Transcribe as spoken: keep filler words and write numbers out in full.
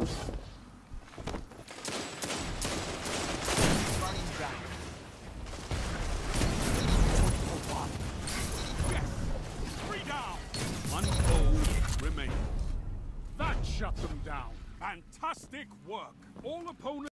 Running back. Yes! Three down! One foe remains. That shut them down. Fantastic work. All opponents